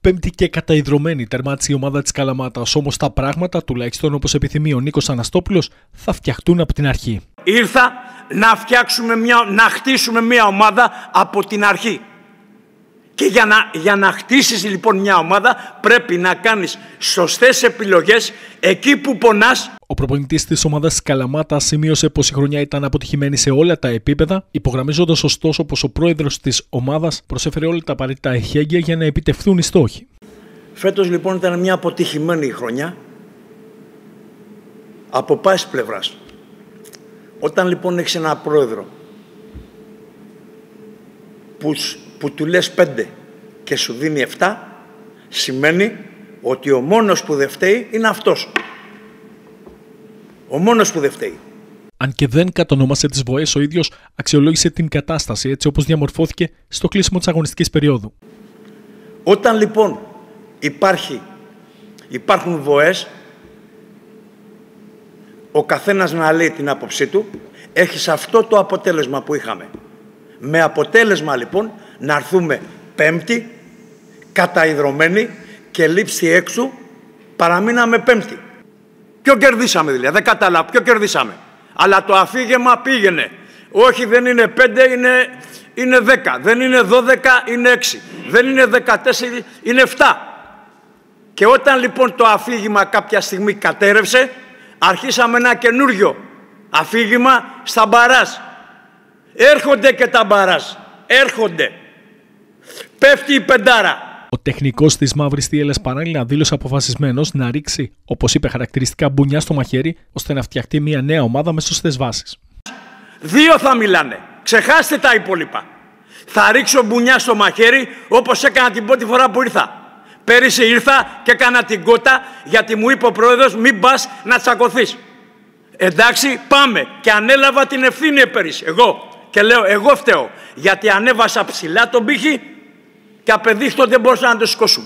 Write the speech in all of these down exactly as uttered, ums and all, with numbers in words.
Πέμπτη και καταϊδρωμένη τερμάτισε η ομάδα της Καλαμάτας. Όμως τα πράγματα, τουλάχιστον όπως επιθυμεί ο Νίκος Αναστόπουλος, θα φτιαχτούν από την αρχή. Ήρθα να φτιάξουμε μια, να χτίσουμε μια ομάδα από την αρχή. Και για να, για να χτίσεις λοιπόν μια ομάδα πρέπει να κάνεις σωστές επιλογές εκεί που πονάς. Ο προπονητής της ομάδας της Καλαμάτας σημείωσε πως η χρονιά ήταν αποτυχημένη σε όλα τα επίπεδα, υπογραμμίζοντας ωστόσο πως ο πρόεδρος της ομάδας προσέφερε όλα τα απαραίτητα εχέγγυα για να επιτευχθούν οι στόχοι. Φέτος λοιπόν ήταν μια αποτυχημένη χρονιά από πάσης πλευράς. Όταν λοιπόν έχεις ένα πρόεδρο που, που του λες πέντε και σου δίνει επτά, σημαίνει ότι ο μόνος που δεν φταίει είναι αυτός. Ο μόνος που δεν φταίει. Αν και δεν κατονόμασε τις βοές, ο ίδιος αξιολόγησε την κατάσταση έτσι όπως διαμορφώθηκε στο κλείσιμο της αγωνιστικής περίοδου. Όταν λοιπόν υπάρχει, υπάρχουν βοές, ο καθένας να λέει την άποψή του, έχεις αυτό το αποτέλεσμα που είχαμε. Με αποτέλεσμα λοιπόν να έρθουμε πέμπτη, καταϊδρωμένοι και λήψη έξω, παραμείναμε πέμπτη. Ποιο κερδίσαμε δηλαδή, δεν κατάλαβα, ποιο κερδίσαμε. Αλλά το αφήγημα πήγαινε. Όχι, δεν είναι πέντε, είναι, είναι δέκα. Δεν είναι δώδεκα, είναι έξι. Δεν είναι δεκατέσσερα, είναι επτά. Και όταν λοιπόν το αφήγημα κάποια στιγμή κατέρευσε, αρχίσαμε ένα καινούριο αφήγημα στα μπαράζ. Έρχονται και τα μπαράζ. Έρχονται. Πέφτει η πεντάρα. Ο τεχνικός της Μαύρης Θύελλας παράλληλα δήλωσε αποφασισμένος να ρίξει, όπως είπε χαρακτηριστικά, μπουνιά στο μαχαίρι, ώστε να φτιαχτεί μια νέα ομάδα με σωστές βάσεις. Δύο θα μιλάνε. Ξεχάστε τα υπόλοιπα. Θα ρίξω μπουνιά στο μαχαίρι όπως έκανα την πρώτη φορά που ήρθα. Πέρυσι ήρθα και έκανα την κότα γιατί μου είπε ο πρόεδρος μην πας να τσακωθείς. Εντάξει, πάμε. Και ανέλαβα την ευθύνη πέρυσι. Εγώ. Και λέω, εγώ φταίω. Γιατί ανέβασα ψηλά τον πύχη και απεδείχτω δεν μπορούσαμε να το σηκώσουμε.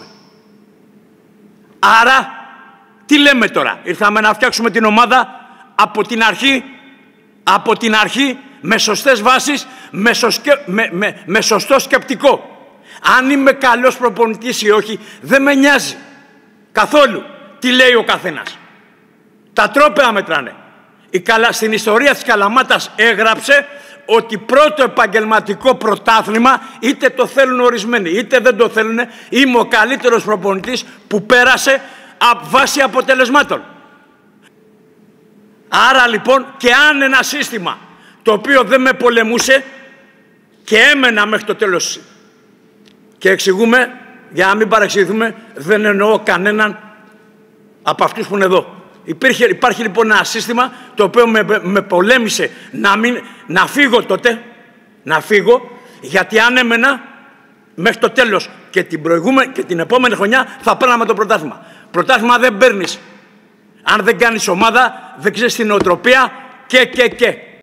Άρα, τι λέμε τώρα. Ήρθαμε να φτιάξουμε την ομάδα από την αρχή, από την αρχή, με σωστές βάσεις, με, σοσκε, με, με, με σωστό σκεπτικό. Αν είμαι καλός προπονητής ή όχι, δεν με νοιάζει. Καθόλου. Τι λέει ο καθένας. Τα τρόπαια μετράνε. Η Καλα... Στην ιστορία της Καλαμάτας έγραψε ότι πρώτο επαγγελματικό πρωτάθλημα, είτε το θέλουν ορισμένοι, είτε δεν το θέλουν, είμαι ο καλύτερος προπονητής που πέρασε βάσει αποτελεσμάτων. Άρα λοιπόν, και αν ένα σύστημα το οποίο δεν με πολεμούσε και έμενα μέχρι το τέλος, και εξηγούμε, για να μην παρεξηγηθούμε, δεν εννοώ κανέναν από αυτούς που είναι εδώ. Υπήρχε, υπάρχει λοιπόν ένα σύστημα το οποίο με, με πολέμησε να, μην, να φύγω τότε, να φύγω, γιατί αν έμενα μέχρι το τέλος και την, προηγούμενη, και την επόμενη χρονιά θα παίρναμε το πρωτάθλημα. Πρωτάθλημα δεν παίρνεις αν δεν κάνεις ομάδα, δεν ξέρεις την νοοτροπία και και και.